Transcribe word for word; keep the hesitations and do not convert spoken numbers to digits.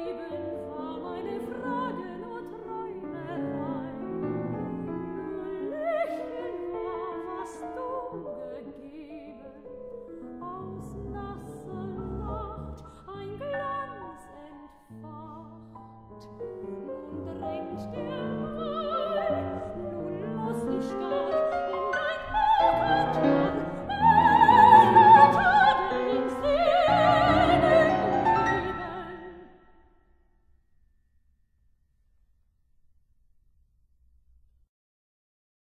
Leben war meine Freude nur Träumerei. Nur Lächeln war, was du gegeben, aus nasser Nacht ein Glanz entfacht. Nun drängt der